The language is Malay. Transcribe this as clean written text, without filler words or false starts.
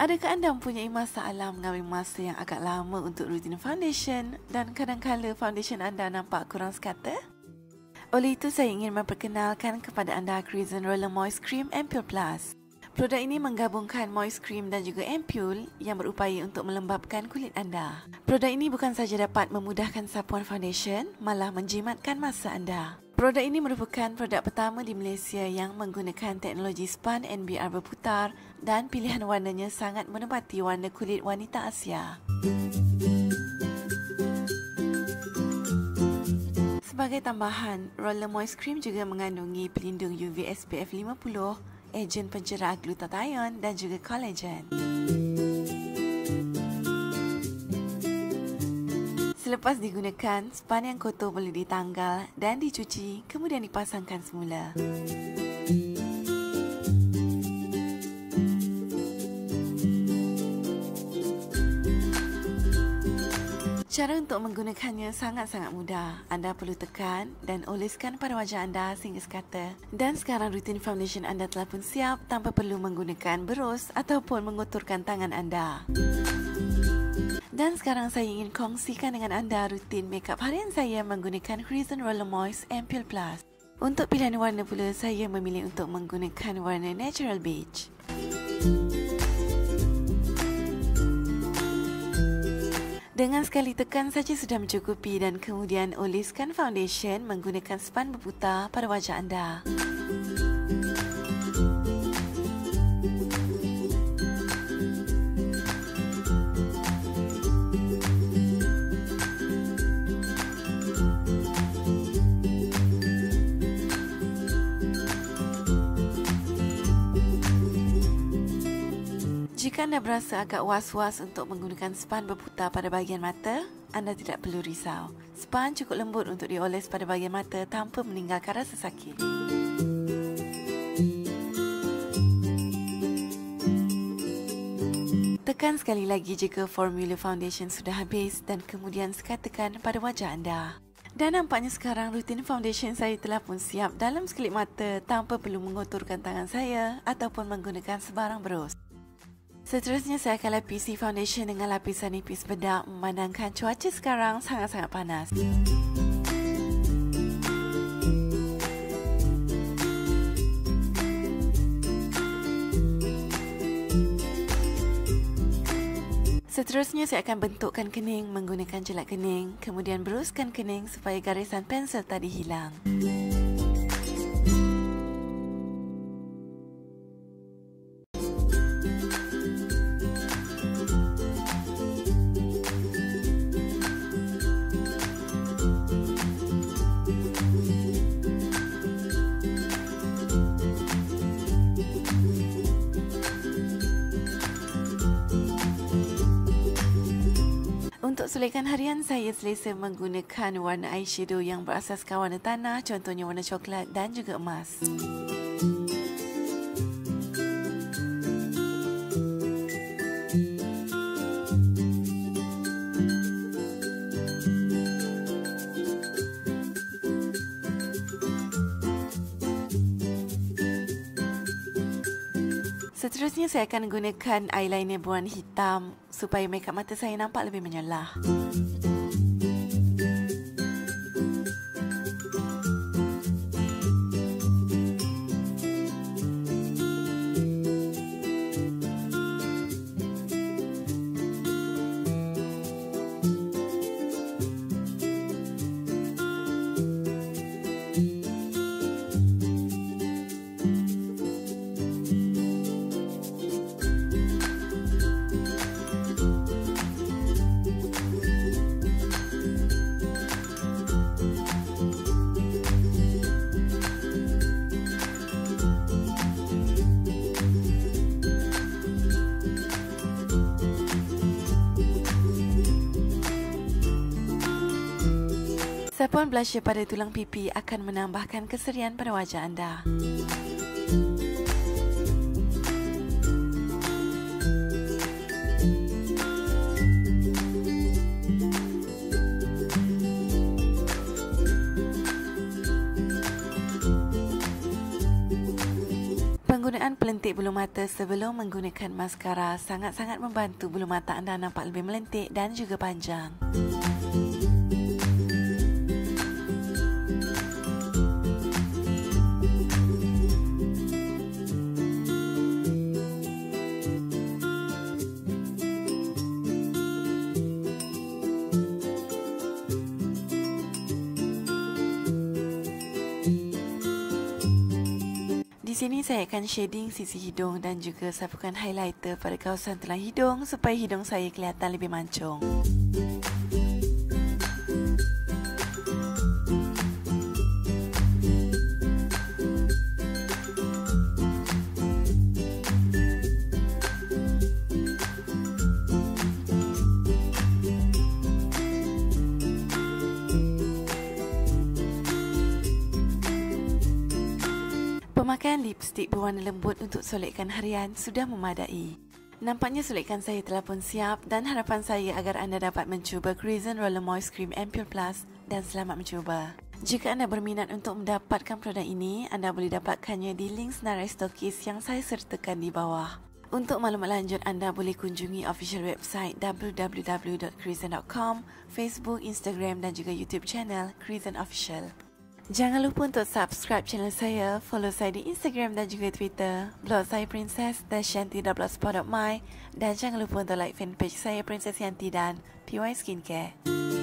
Adakah anda mempunyai masalah mengambil masa yang agak lama untuk rutin foundation dan kadang-kala foundation anda nampak kurang sekata? Oleh itu, saya ingin memperkenalkan kepada anda CHRISZEN Roller Moist Cream Ampoule Plus. Produk ini menggabungkan moist cream dan juga ampoule yang berupaya untuk melembabkan kulit anda. Produk ini bukan saja dapat memudahkan sapuan foundation, malah menjimatkan masa anda. Produk ini merupakan produk pertama di Malaysia yang menggunakan teknologi spun NBR berputar dan pilihan warnanya sangat menepati warna kulit wanita Asia. Sebagai tambahan, Roller Moist Cream juga mengandungi pelindung UV SPF 50, ejen pencerah glutathione dan juga kolagen. Selepas digunakan, spun yang kotor boleh ditanggal dan dicuci, kemudian dipasangkan semula. Cara untuk menggunakannya sangat-sangat mudah. Anda perlu tekan dan oleskan pada wajah anda sehingga sekata. Dan sekarang rutin foundation anda telah pun siap tanpa perlu menggunakan berus ataupun mengotorkan tangan anda. Dan sekarang saya ingin kongsikan dengan anda rutin makeup harian saya menggunakan CHRISZEN Roller Moist Ampoule Plus. Untuk pilihan warna pula, saya memilih untuk menggunakan warna Natural Beige. Dengan sekali tekan saja sudah mencukupi dan kemudian oleskan foundation menggunakan spun berputar pada wajah anda. Jika anda berasa agak was-was untuk menggunakan spun berputar pada bahagian mata, anda tidak perlu risau. Spun cukup lembut untuk dioles pada bahagian mata tanpa meninggalkan rasa sakit. Tekan sekali lagi jika formula foundation sudah habis dan kemudian sekatakan pada wajah anda. Dan nampaknya sekarang rutin foundation saya telah pun siap dalam sekelip mata tanpa perlu mengotorkan tangan saya ataupun menggunakan sebarang berus. Seterusnya saya akan lapisi foundation dengan lapisan nipis bedak memandangkan cuaca sekarang sangat-sangat panas. Seterusnya saya akan bentukkan kening menggunakan jelat kening, kemudian beruskan kening supaya garisan pensel tadi hilang. Untuk sulekan harian, saya selesa menggunakan warna eyeshadow yang berasaskan warna tanah, contohnya warna coklat dan juga emas. Seterusnya saya akan gunakan eyeliner berwarna hitam supaya makeup mata saya nampak lebih menyelah. Sapuan blusher pada tulang pipi akan menambahkan keserian pada wajah anda. Penggunaan pelentik melentik bulu mata sebelum menggunakan maskara sangat-sangat membantu bulu mata anda nampak lebih melentik dan juga panjang. Di sini saya akan shading sisi hidung dan juga sapukan highlighter pada kawasan tulang hidung supaya hidung saya kelihatan lebih mancung. Pemakaian lipstik berwarna lembut untuk solekan harian sudah memadai. Nampaknya solekan saya telah pun siap dan harapan saya agar anda dapat mencuba CHRISZEN Roller Moist Cream Ampoule Plus dan selamat mencuba. Jika anda berminat untuk mendapatkan produk ini, anda boleh dapatkannya di link senarai stokis yang saya sertakan di bawah. Untuk maklumat lanjut, anda boleh kunjungi official website www.chrizen.com, Facebook, Instagram dan juga YouTube channel CHRISZEN Official. Jangan lupa untuk subscribe channel saya, follow saya di Instagram dan juga Twitter, blog saya princess-yanti.blogspot.my dan jangan lupa untuk like fanpage saya Princess Yanti dan PY Skincare.